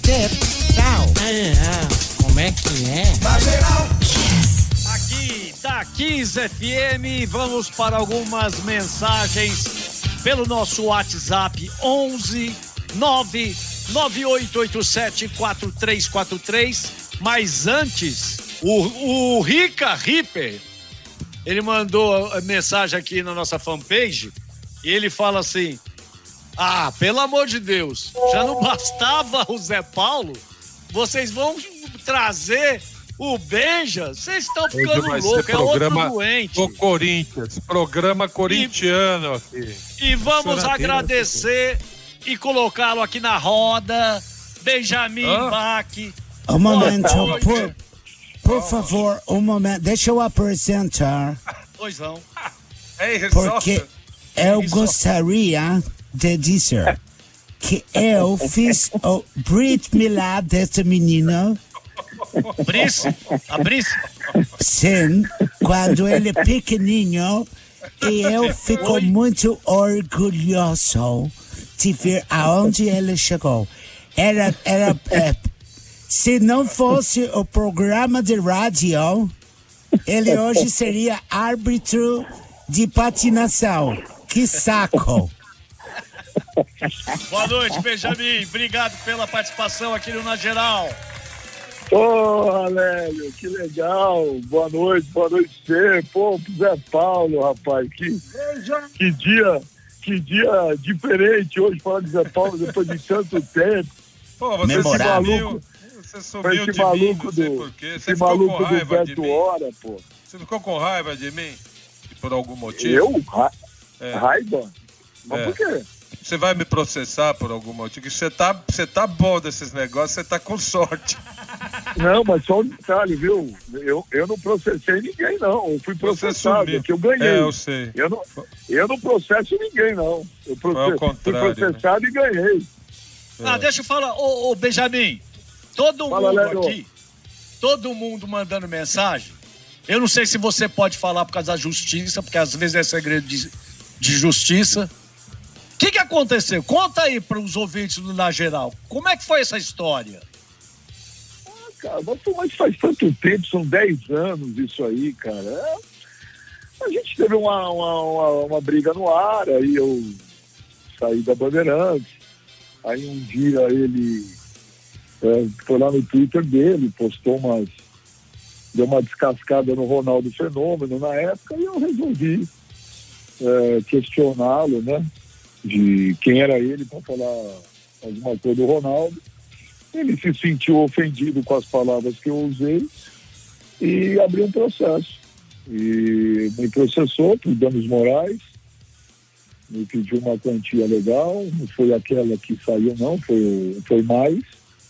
tip. Tchau. Como é que é? Na geral. Aqui da Kiss FM, vamos para algumas mensagens pelo nosso WhatsApp 11 998874343. Mas antes, o Rica Ripper, ele mandou mensagem aqui na nossa fanpage e ele fala assim: ah, pelo amor de Deus, já não bastava o Zé Paulo? Vocês vão trazer o Benja? Vocês estão ficando loucos, é outro doente. O Corinthians, programa corintiano aqui. E vamos agradecer e colocá-lo aqui na roda, Benjamin Bach. Um momento, por favor, um momento, deixa eu apresentar. Pois não. Porque eu gostaria de dizer que eu fiz o Brit Milá desse menino. A Brice? Sim, quando ele é pequenininho, e eu fico muito orgulhoso de ver aonde ele chegou. Se não fosse o programa de rádio, ele hoje seria árbitro de patinação. Que saco! Boa noite, Benjamin. Obrigado pela participação aqui no Na Geral. Alélio, que legal. Boa noite você. Pô, Zé Paulo, rapaz. Que dia diferente hoje falar de Zé Paulo depois de tanto tempo. Pô, você sumiu de mim, não sei porquê. Você ficou com raiva de mim? Pô. Você ficou com raiva de mim? Por algum motivo? Eu? Raiva? Mas por quê? Você vai me processar por algum motivo? Você tá bom desses negócios, você tá com sorte. Não, mas só um detalhe, viu? Eu não processei ninguém, não. Eu fui processado, que eu ganhei. Eu sei. Eu não processo ninguém, não. Eu fui processado, né? E ganhei. Deixa eu falar, ô Benjamin, todo mundo mandando mensagem. Eu não sei se você pode falar por causa da justiça, porque às vezes é segredo de justiça. O que aconteceu? Conta aí para os ouvintes do Na Geral. Como é que foi essa história? Cara, mas faz tanto tempo, são 10 anos isso aí, cara. A gente teve uma briga no ar, aí eu saí da Bandeirantes. Aí um dia ele foi lá no Twitter dele, deu uma descascada no Ronaldo Fenômeno na época, e eu resolvi questioná-lo, né? De quem era ele para falar alguma coisa do Ronaldo. Ele se sentiu ofendido com as palavras que eu usei e abriu um processo. E me processou por danos morais, me pediu uma quantia legal, não foi aquela que saiu não, foi mais.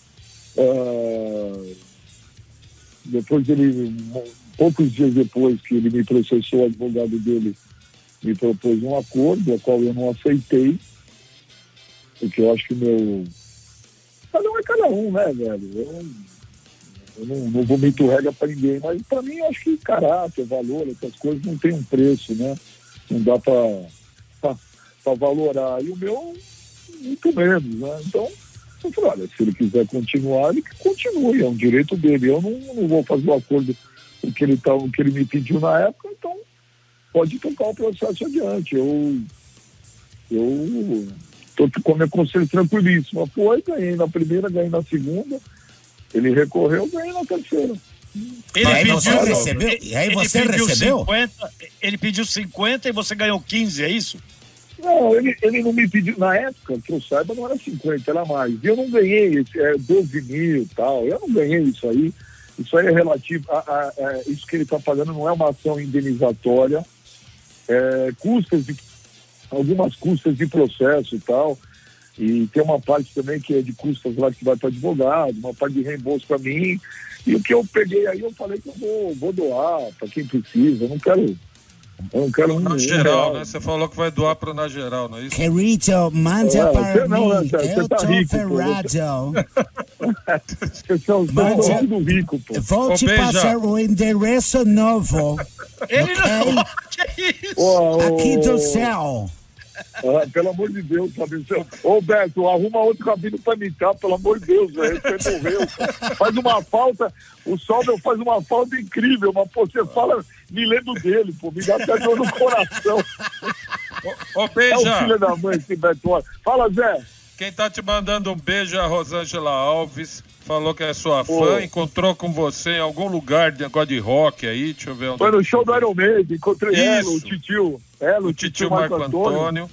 Depois poucos dias depois que ele me processou, o advogado dele me propôs um acordo, ao qual eu não aceitei, porque eu acho que cada um é cada um, né, velho? Eu não vomito regra pra ninguém, mas pra mim eu acho que caráter, valor, essas coisas não tem um preço, né? Não dá pra valorar. E o meu, muito menos, né? Então, eu falei, olha, se ele quiser continuar, ele que continue, é um direito dele. Eu não vou fazer o acordo o que ele me pediu na época, então pode tocar o processo adiante. Eu tô com a minha consciência tranquilíssima. Foi, ganhei na primeira, ganhei na segunda. Ele recorreu, ganhei na terceira. Você recebeu? 50, ele pediu 50 e você ganhou 15, é isso? Não, ele não me pediu. Na época, que eu saiba, não era 50, era mais. E eu não ganhei 12 mil e tal. Eu não ganhei isso aí. Isso aí é relativo. Isso que ele está pagando não é uma ação indenizatória. Algumas custas de processo e tal. E tem uma parte também que é de custas lá que vai para advogado, uma parte de reembolso para mim. E o que eu peguei aí, eu falei que eu vou doar para quem precisa. Eu não quero Na Geral, né? Você falou que vai doar para Na Geral, não é isso? Querido, manda para mim. Eu tá tô rico, ferrado. Vocês são tudo rico, pô. Vou te passar o endereço novo. Ele não. Aqui do céu. Pelo amor de Deus, sabe? Ô, Beto, arruma outro cabine pra imitar, pelo amor de Deus, velho. Você morreu. Faz uma falta, o Sobel faz uma falta incrível, mas pô, você fala, me lembro dele, pô, me dá até dor no coração. Ô, Beija. É o filho da mãe, esse Beto. Fala, Zé. Quem tá te mandando um beijo é a Rosângela Alves. Falou que é sua fã, encontrou com você em algum lugar de negócio de rock aí, deixa eu ver. Foi no show do Iron Maiden, encontrei ela, o Titio. O Titio Marco Antônio.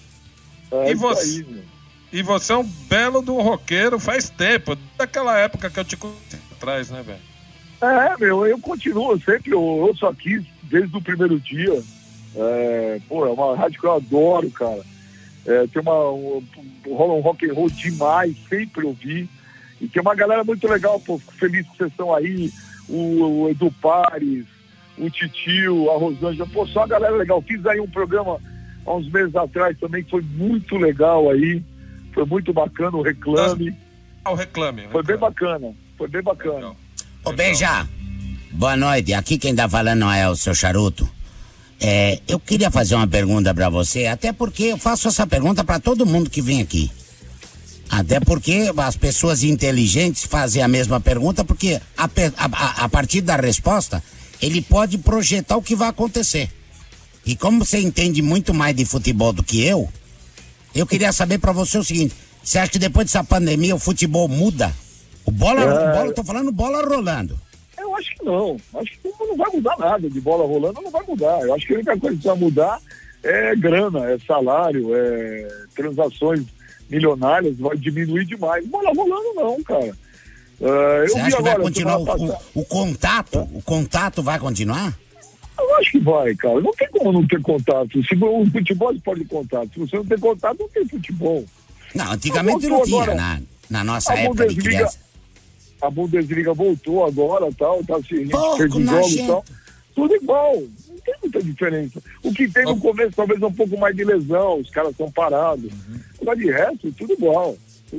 E você é um belo de um roqueiro faz tempo, daquela época que eu te conheci atrás, né, velho? Eu continuo sempre, eu ouço aqui desde o primeiro dia. É uma rádio que eu adoro, cara. Tem rola um rock and roll demais, sempre ouvi. E tem uma galera muito legal, pô, fico feliz que vocês estão aí, o Edu Pares, o Titio, a Rosângela, pô, só a galera legal. Fiz aí um programa há uns meses atrás também, que foi muito legal aí, foi muito bacana, o Reclame. O Reclame. Foi bem bacana. Ô, Beija, boa noite, aqui quem tá falando não é o seu Charuto. Eu queria fazer uma pergunta pra você, até porque eu faço essa pergunta pra todo mundo que vem aqui. Até porque as pessoas inteligentes fazem a mesma pergunta, porque a partir da resposta, ele pode projetar o que vai acontecer. E como você entende muito mais de futebol do que eu queria saber pra você o seguinte: você acha que depois dessa pandemia o futebol muda? Tô falando bola rolando. Eu acho que não. Acho que não vai mudar nada. De bola rolando não vai mudar. Eu acho que a única coisa que vai mudar é grana, é salário, é transações milionárias, vai diminuir demais. Bola rolando não, cara. Você acha que vai continuar o contato? O contato vai continuar? Eu acho que vai, cara. Não tem como não ter contato. Se o futebol é esporte de contato. Se você não tem contato, não tem futebol. Não, antigamente não tinha. Na nossa época de criança. A Bundesliga voltou agora, tal, tá se jogos e tal. Tudo igual. Não tem muita diferença. O que tem no começo, talvez um pouco mais de lesão, os caras estão parados. Mas de resto, tudo igual.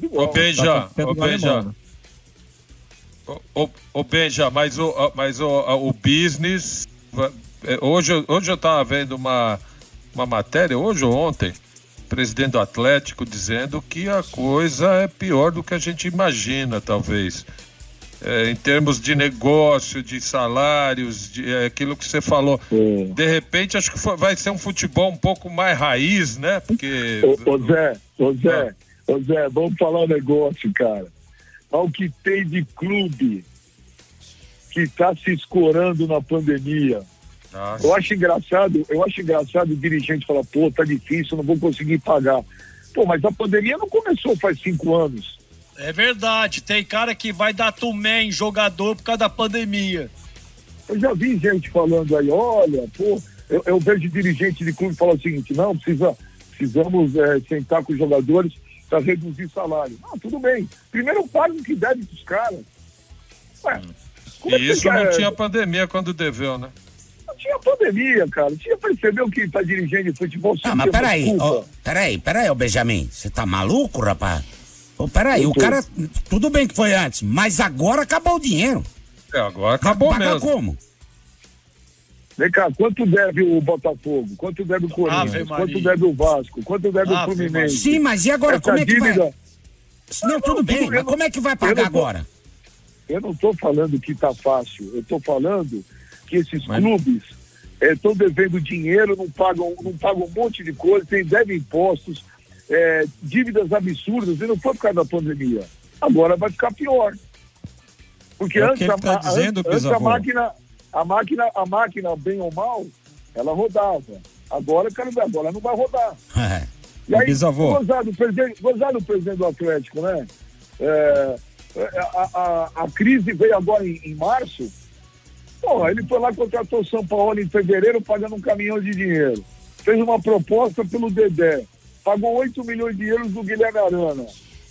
Ô, Beija, mas o business... Hoje eu estava vendo uma matéria, hoje ou ontem, o presidente do Atlético dizendo que a coisa é pior do que a gente imagina, talvez. Em termos de negócio, de salários, aquilo que você falou. De repente, acho que vai ser um futebol um pouco mais raiz, né? Porque... Ô Zé, vamos falar um negócio, cara. Olha o que tem de clube que está se escorando na pandemia. Nossa. Eu acho engraçado o dirigente falar, pô, tá difícil, não vou conseguir pagar. Pô, mas a pandemia não começou faz 5 anos. É verdade, tem cara que vai dar tumé em jogador por causa da pandemia. Eu já vi gente falando aí, olha, pô, eu vejo dirigente de clube falar o seguinte, não, precisamos sentar com os jogadores para reduzir salário. Não, tudo bem. Primeiro paga o que deve pros caras. E isso não tinha pandemia quando deveu, né? Não tinha pandemia, cara. Tinha percebeu que tá dirigindo futebol. Mas peraí, ô Benjamin, você tá maluco, rapaz? Peraí, o cara, tudo bem que foi antes, mas agora acabou o dinheiro. Agora acabou mesmo. Como? Vem cá, quanto deve o Botafogo? Quanto deve o Corinthians? Quanto deve o Vasco? Quanto deve o Fluminense? Sim, mas e agora, como é que vai? Não, tudo bem, mas como é que vai pagar agora? Eu não estou falando que tá fácil, eu estou falando que esses clubes estão devendo dinheiro, não pagam um monte de coisa, devem impostos, dívidas absurdas, e não foi por causa da pandemia. Agora vai ficar pior. Porque antes a máquina, bem ou mal, ela rodava. Agora, agora não vai rodar. E aí, gozado o presidente do Atlético, né? A crise veio agora em março. Pô, ele foi lá, contratou o São Paulo em fevereiro, pagando um caminhão de dinheiro. Fez uma proposta pelo Dedé. Pagou 8 milhões de euros do Guilherme Arana.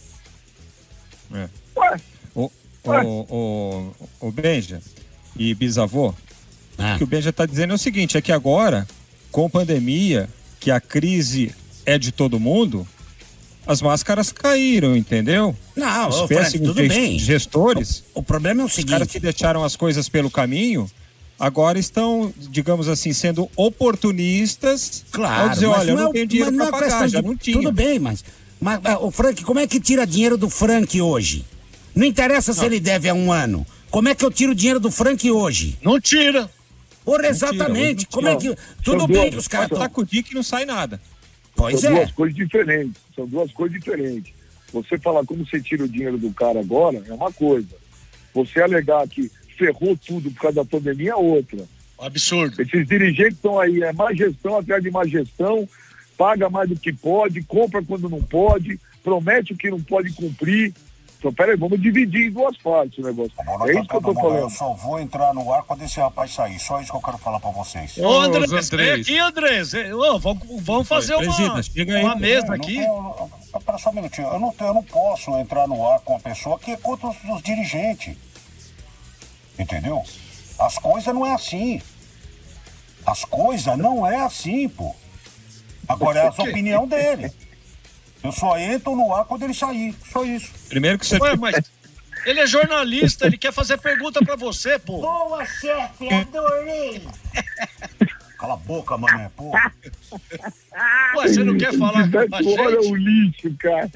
O Benja e bisavô, o que o Benja está dizendo é o seguinte, é que agora, com pandemia, que a crise é de todo mundo, as máscaras caíram, entendeu? Não, os péssimos gestores. O problema é o seguinte. Os caras que deixaram as coisas pelo caminho agora estão, digamos assim, sendo oportunistas. Claro, ao dizer, olha, eu não tenho dinheiro mas para pagar, já não tinha. Tudo bem, mas o Frank, como é que tira dinheiro do Frank hoje? Não interessa se ele deve há um ano. Como é que eu tiro dinheiro do Frank hoje? Não tira. Ora, exatamente. Não tira. Como é que... Tudo bem que os caras... Tá com o Dick e não sai nada. Pois São é. duas coisas diferentes. São duas coisas diferentes. Você falar como você tira o dinheiro do cara agora é uma coisa. Você alegar que ferrou tudo por causa da pandemia é outra. Absurdo. Esses dirigentes estão aí, é má gestão atrás de má gestão, paga mais do que pode, compra quando não pode, promete o que não pode cumprir. Então, peraí, vamos dividir em duas partes o negócio. Não, é isso que eu tô falando. Eu só vou entrar no ar quando esse rapaz sair. Só isso que eu quero falar pra vocês. Ô, Andrés, vem aqui, Andrés. Vamos fazer uma mesa aqui. Espera só um minutinho. Eu não posso entrar no ar com uma pessoa que é contra os dirigentes. Entendeu? As coisas não é assim. As coisas não é assim, pô. Agora é a opinião dele. Eu só entro no ar quando ele sair. Só isso. Primeiro que você... Ué, mas ele é jornalista, ele quer fazer pergunta pra você, pô. Boa, chefe, adorei. Cala a boca, mané, pô. Ué, você não quer falar com a Olha gente? o lixo, cara.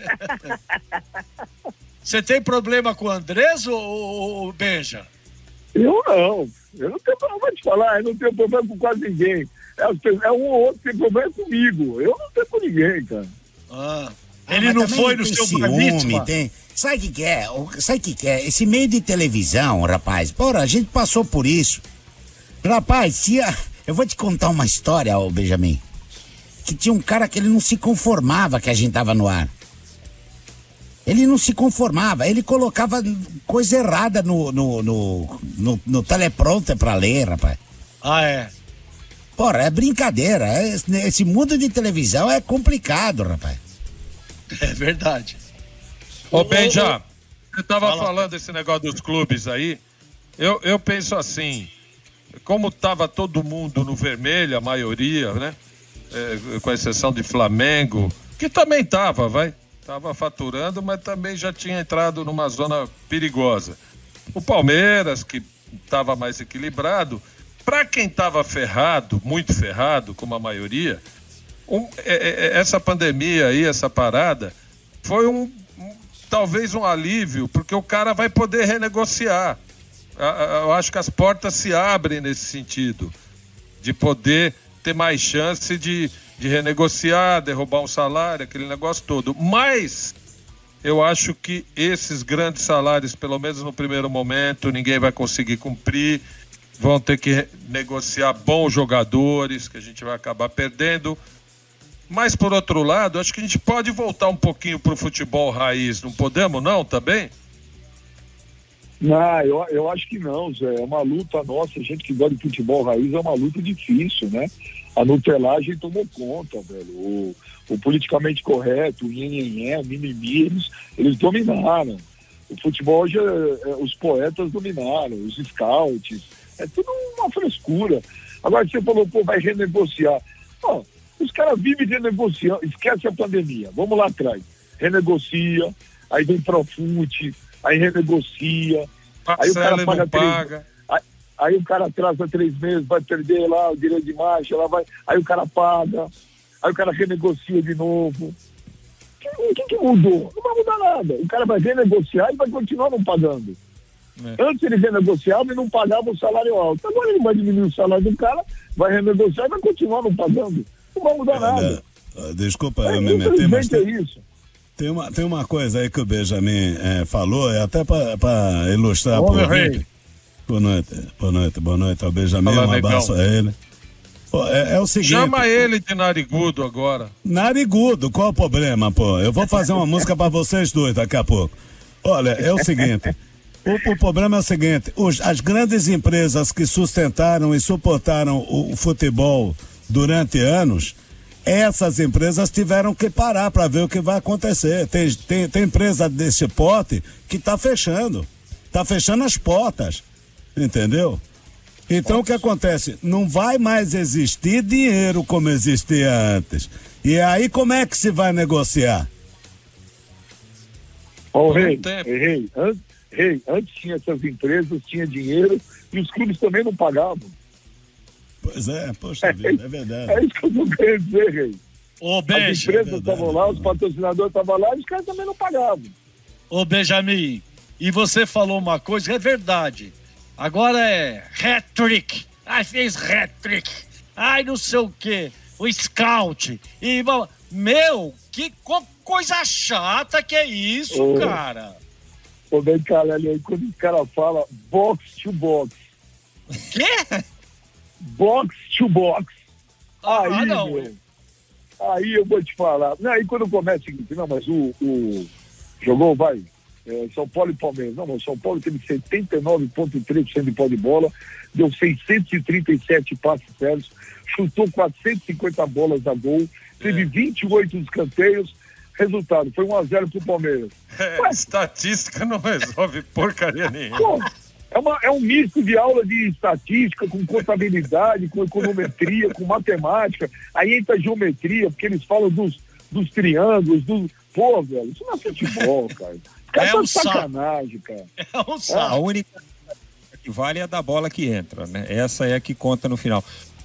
Você tem problema com o Andrés ou Benja? Eu não tenho problema, vou te falar, eu não tenho problema com quase ninguém. É um ou outro que tem problema comigo. Eu não tenho com ninguém, cara. Ele não foi no seu ciúme, tem. Sabe o que que é? Sabe o que que é? Esse meio de televisão, rapaz, porra, a gente passou por isso. Rapaz, eu vou te contar uma história, ô Benjamin, que tinha um cara que ele não se conformava que a gente tava no ar. Ele não se conformava, ele colocava coisa errada no teleprompter pra ler, rapaz. Ah, é? Porra, é brincadeira. Esse mundo de televisão é complicado, rapaz. É verdade. Ô, Benja, você tava falando desse negócio dos clubes aí. Eu penso assim, como tava todo mundo no vermelho, a maioria, né? Com exceção de Flamengo, que também tava faturando, mas também já tinha entrado numa zona perigosa. O Palmeiras, que estava mais equilibrado, para quem estava ferrado, muito ferrado, como a maioria, essa pandemia aí, essa parada, foi talvez um alívio, porque o cara vai poder renegociar. Eu acho que as portas se abrem nesse sentido, de poder ter mais chance de renegociar, derrubar um salário, aquele negócio todo. Mas eu acho que esses grandes salários, pelo menos no primeiro momento, ninguém vai conseguir cumprir. Vão ter que negociar bons jogadores, que a gente vai acabar perdendo. Mas, por outro lado, acho que a gente pode voltar um pouquinho para o futebol raiz. Não podemos, não, também? Não, eu acho que não, Zé. É uma luta nossa, a gente que gosta de futebol raiz, é uma luta difícil, né? A nutelagem tomou conta, velho. O politicamente correto, o nhenhenhé, o mimimi, eles dominaram. O futebol hoje, os poetas dominaram, os scouts, é tudo uma frescura. Agora você falou, pô, vai renegociar. Ó, os caras vivem renegociando, esquece a pandemia, vamos lá atrás. Renegocia, aí vem Profute, aí renegocia, aí o cara paga. Aí o cara atrasa 3 meses, vai perder lá o direito de marcha, aí o cara paga, aí o cara renegocia de novo. O que mudou? Não vai mudar nada. O cara vai renegociar e vai continuar não pagando. Antes ele renegociava e não pagava o salário alto. Agora ele vai diminuir o salário do cara, vai renegociar e vai continuar não pagando. Não vai mudar nada. Desculpa, eu me meter, mas é isso. Tem uma coisa aí que o Benjamin falou, até para ilustrar pro ouvinte. Boa noite ao Benjamin, um abraço a ele. Pô, é o seguinte... Chama ele de narigudo agora. Narigudo, qual o problema, pô? Eu vou fazer uma música para vocês dois daqui a pouco. Olha, é o seguinte... O problema é o seguinte, as grandes empresas que sustentaram e suportaram o futebol durante anos, essas empresas tiveram que parar para ver o que vai acontecer. Tem empresa desse porte que está fechando as portas, entendeu? Então o que acontece? Não vai mais existir dinheiro como existia antes. E aí como é que se vai negociar? Rei, Antes tinha essas empresas, tinha dinheiro e os clubes também não pagavam. Pois é, poxa vida, é verdade. É isso que eu tô querendo dizer, Rei. Ô, Benja. As empresas estavam lá, os patrocinadores estavam lá e os caras também não pagavam. Ô, Benjamin, e você falou uma coisa que é verdade. Agora é hat-trick. Ai, fez hat-trick. Ai, não sei o quê. O scout. E, meu, que coisa chata que é isso, cara. Ô, bem, cara, ali, quando o cara fala box to box. Quê? Box to box. Aí, não. meu, aí eu vou te falar. Não, aí quando começa o seguinte, não, mas o jogou, vai, São Paulo e Palmeiras. Não, São Paulo teve 79,3% de posse de bola, deu 637 passes certos, chutou 450 bolas a gol, teve 28 escanteios. Resultado, foi 1-0 pro Palmeiras. Estatística não resolve porcaria nenhuma. Pô, é um misto de aula de estatística, com contabilidade, com econometria, com matemática. Aí entra a geometria, porque eles falam dos triângulos, Pô, velho, isso não é futebol, cara. Os caras são sacanagem, cara. É um saco. A única que vale é a da bola que entra, né? Essa é a que conta no final.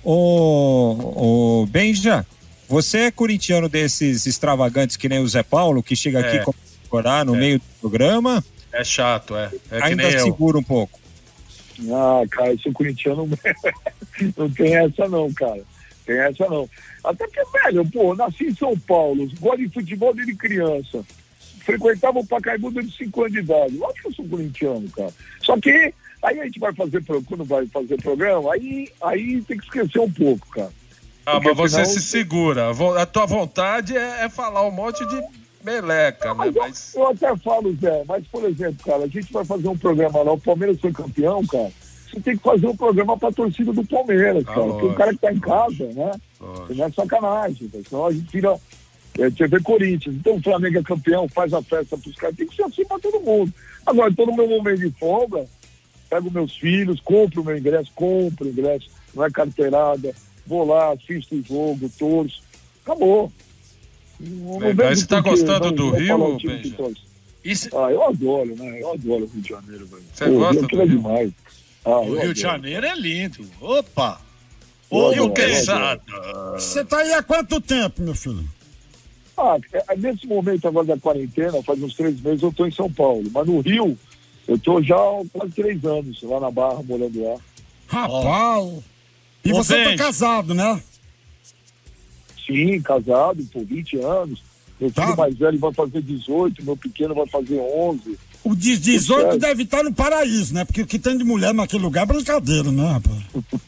Ô, Benja, você é corintiano desses extravagantes que nem o Zé Paulo, que chega aqui comemorar no meio do programa? É chato, é. Ainda segura um pouco. Ah, cara, eu sou corintiano. Não tem essa não, cara. Tem essa não. Até porque, velho, pô, nasci em São Paulo, gosto de futebol desde criança. Frequentava o Pacaembu desde 5 anos de idade. Lógico que eu sou corintiano, cara. Só que aí a gente vai fazer, quando vai fazer programa, aí tem que esquecer um pouco, cara. Porque mas você se segura. A tua vontade é falar um monte de meleca, né? Mas eu até falo, Zé, mas, por exemplo, cara, a gente vai fazer um programa lá, o Palmeiras foi campeão, cara, você tem que fazer um programa pra torcida do Palmeiras, cara. Porque o cara que tá em casa, né? Não é sacanagem, senão a gente vira TV Corinthians. Então o Flamengo é campeão, faz a festa pros caras, tem que ser assim pra todo mundo. Agora, tô no meu momento de folga, pego meus filhos, compro o ingresso, não é carteirada, vou lá, assisto o jogo, torço, acabou. Mas você tá gostando do Rio, Benja? Eu adoro, né? Eu adoro o Rio de Janeiro, velho. Você gosta do Rio? Demais. O Rio de Janeiro é lindo. Opa! E o Queixada? Você tá aí há quanto tempo, meu filho? Nesse momento agora da quarentena, faz uns 3 meses eu tô em São Paulo. Mas no Rio, eu tô já há quase 3 anos, lá na Barra, morando lá. Rapaz! E você tá casado, né? Sim, casado por 20 anos. Meu filho mais velho vai fazer 18, meu pequeno vai fazer 11. O 18 deve estar no paraíso, né? Porque o que tem de mulher naquele lugar é brincadeira, né, rapaz?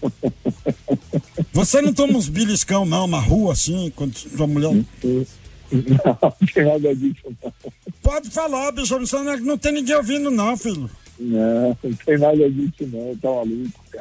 Você não toma uns beliscão, não, na rua, assim, quando sua mulher... Não tem nada disso, não. Pode falar, bicho, não tem ninguém ouvindo, não, filho. Não tem nada disso, não. Tá maluco, cara.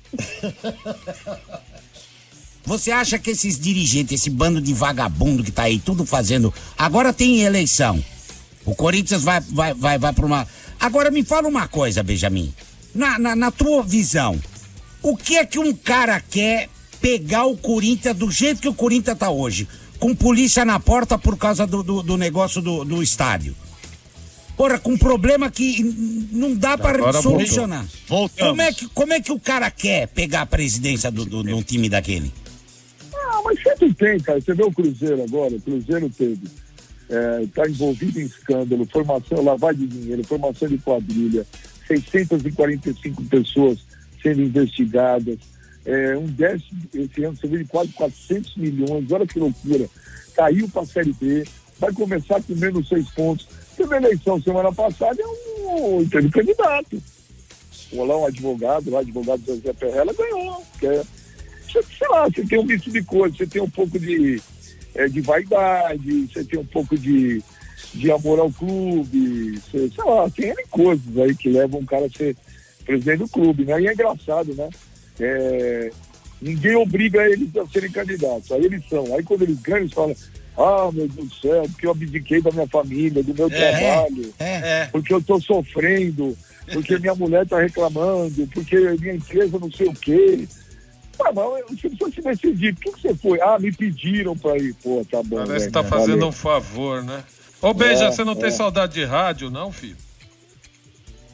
Você acha que esses dirigentes, esse bando de vagabundo que tá aí, tudo fazendo... Agora tem eleição. O Corinthians vai pra uma... Agora me fala uma coisa, Benjamin. Na tua visão, o que é que um cara quer pegar o Corinthians do jeito que o Corinthians tá hoje? Com polícia na porta por causa do negócio do estádio. Porra, com um problema que não dá para solucionar. Como é que o cara quer pegar a presidência de um time daquele? Mas sempre tem, cara. Você vê o Cruzeiro agora, o Cruzeiro teve. Tá envolvido em escândalo, formação, lavagem de dinheiro, formação de quadrilha, 645 pessoas sendo investigadas, um déficit esse ano, você vê de quase 400 milhões, olha que loucura. Caiu para a Série B, vai começar com menos 6 pontos. Teve eleição semana passada, teve candidato. Lá um advogado, o advogado José Perrella ganhou. Sei lá, você tem um misto de coisas, você tem um pouco de vaidade, você tem um pouco de amor ao clube, sei lá, tem N coisas aí que levam um cara a ser presidente do clube, né? E é engraçado, né? Ninguém obriga eles a serem candidatos, aí eles são. Aí quando eles ganham, eles falam, meu Deus do céu, porque eu abdiquei da minha família, do meu trabalho, porque eu tô sofrendo, porque minha mulher tá reclamando, porque minha empresa não sei o quê. Mas se você se decidir, por que você foi? Me pediram pra ir. Pô, tá bom. Parece que tá fazendo um favor, né? Ô, Benja, você não tem saudade de rádio, não, filho?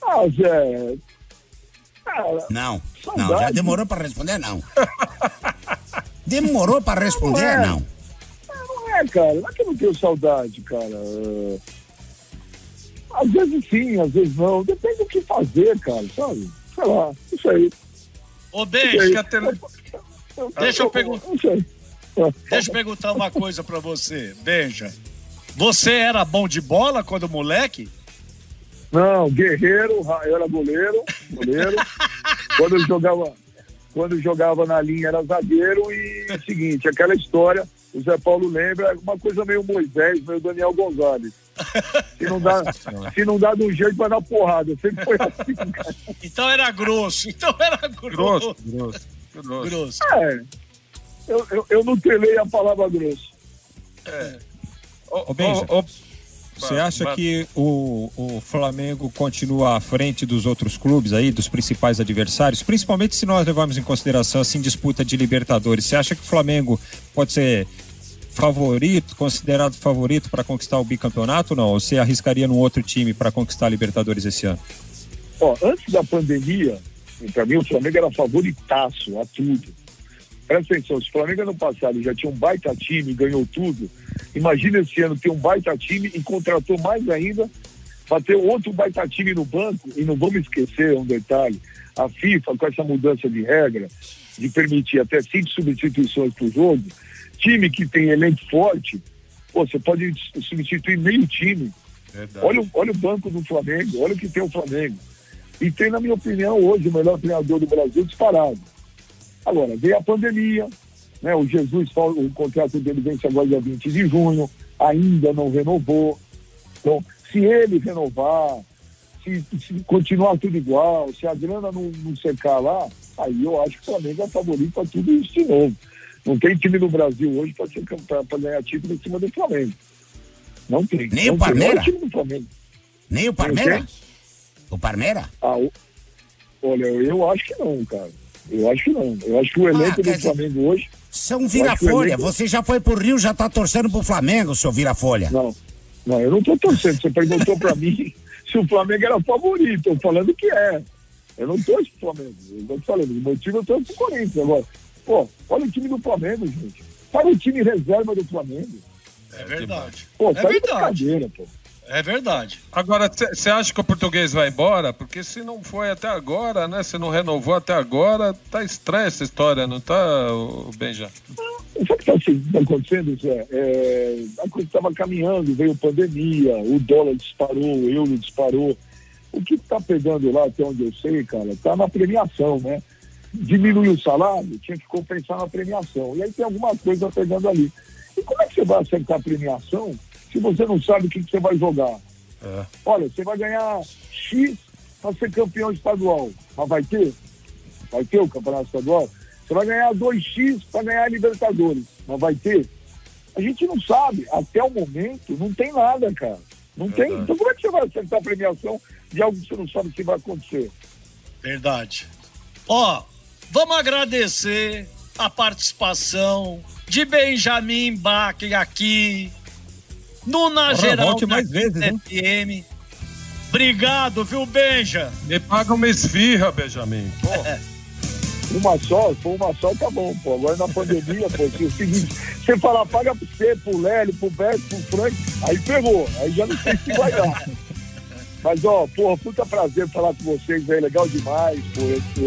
Ah, Zé... Não, já demorou pra responder, não. Demorou pra responder, não. Não é, cara. Não é que eu não tenho saudade, cara. Às vezes sim, às vezes não. Depende do que fazer, cara, sabe? Sei lá, isso aí. Ô, Benja, deixa eu perguntar uma coisa pra você, Benja. Você era bom de bola quando moleque? Não, guerreiro, eu era goleiro. Quando eu jogava na linha era zagueiro e é o seguinte, aquela história, o Zé Paulo lembra, uma coisa meio Moisés, meio Daniel Gonzalez. Se não dá de um jeito, vai dar porrada. Sempre foi assim, cara. Então era grosso. Grosso. Eu não telei a palavra grosso. Benja, você acha que o Flamengo continua à frente dos outros clubes aí, dos principais adversários? Principalmente se nós levarmos em consideração, assim, disputa de Libertadores. Você acha que o Flamengo pode ser considerado favorito para conquistar o bicampeonato ou não? Ou você arriscaria num outro time para conquistar a Libertadores esse ano? Antes da pandemia, para mim o Flamengo era favoritaço a tudo. Presta atenção, se o Flamengo ano passado já tinha um baita time e ganhou tudo, imagina esse ano ter um baita time e contratou mais ainda para ter outro baita time no banco. E não vamos esquecer um detalhe, a FIFA com essa mudança de regra de permitir até 5 substituições por jogo, time que tem elenco forte, você pode substituir meio time. Olha o banco do Flamengo, olha o que tem o Flamengo. E tem, na minha opinião, hoje o melhor treinador do Brasil disparado. Agora, veio a pandemia, né? O Jesus, o contrato dele vence agora dia 20 de junho, ainda não renovou. Então, se ele renovar, se continuar tudo igual, se a grana não secar lá, aí eu acho que o Flamengo é favorito para tudo isso de novo. Não tem time no Brasil hoje para ganhar título em cima do Flamengo. Não tem. Nem o Palmeiras? Não tem time do Flamengo. Nem o Palmeiras? O Palmeiras? Olha, eu acho que não, cara. Eu acho que não. Eu acho que o elenco do Flamengo hoje... São vira-folha. Você já foi pro Rio, já tá torcendo pro Flamengo, seu vira-folha. Não, eu não tô torcendo. Você perguntou pra mim se o Flamengo era favorito. Eu falando que é. Eu não torço pro Flamengo. Eu tô te falando. O meu time eu torço pro Corinthians agora. Olha o time do Flamengo, gente. Olha o time reserva do Flamengo. É verdade. Tá de brincadeira, pô. É verdade. Agora, você acha que o Português vai embora? Porque se não foi até agora, né? Se não renovou até agora, tá estranha essa história, não tá, Benja? Sabe o que tá acontecendo, Zé? A coisa estava caminhando, veio pandemia, o dólar disparou, o euro disparou. O que tá pegando lá, até onde eu sei, cara, tá na premiação, né? Diminuiu o salário, tinha que compensar na premiação. E aí tem alguma coisa pegando ali. E como é que você vai acertar a premiação se você não sabe o que você vai jogar? Olha, você vai ganhar X para ser campeão estadual. Mas vai ter? Vai ter o campeonato estadual? Você vai ganhar 2X para ganhar a Libertadores. Mas vai ter? A gente não sabe. Até o momento, não tem nada, cara. Não tem. Então como é que você vai acertar a premiação de algo que você não sabe que vai acontecer? Verdade. Vamos agradecer a participação de Benjamin Bach aqui no Na Geral mais vezes, FM. Obrigado, viu, Benja? Me paga uma esfirra, Benjamin. Uma só tá bom, pô. Agora na pandemia, pô, se o seguinte, você falar, paga pro você, pro Lélio, pro Beto, pro Frank, aí pegou, aí já não sei se vai dar. Mas, puta prazer falar com vocês aí, legal demais, pô,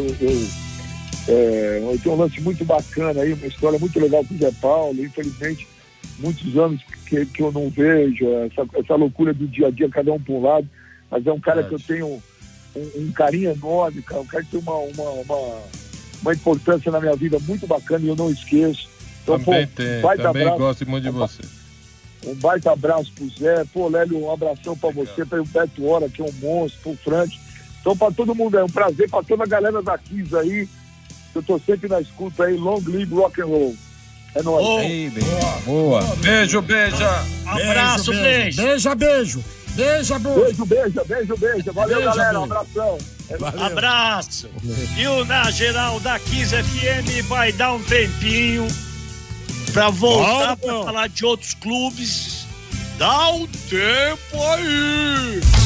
eu tenho um lance muito bacana aí, uma história muito legal com o Zé Paulo, infelizmente, muitos anos que eu não vejo, essa loucura do dia a dia, cada um por um lado, mas é um cara que eu tenho um carinho enorme, cara, um cara que tem uma importância na minha vida muito bacana e eu não esqueço. Então, também gosto muito de você. Um baita abraço pro Zé, Lélio, um abração pra você, para o Beto Hora, que é um monstro, pro Frank. Então, pra todo mundo, é um prazer, pra toda a galera da Kiss aí, eu tô sempre na escuta aí, long live rock and roll. É nóis. Boa. Beijo, beija. Abraço, beijo. Beijo. Valeu, galera, um abração. Abraço. E o Na Geral da Kiss FM vai dar um tempinho pra voltar pra falar de outros clubes. Dá um tempo aí.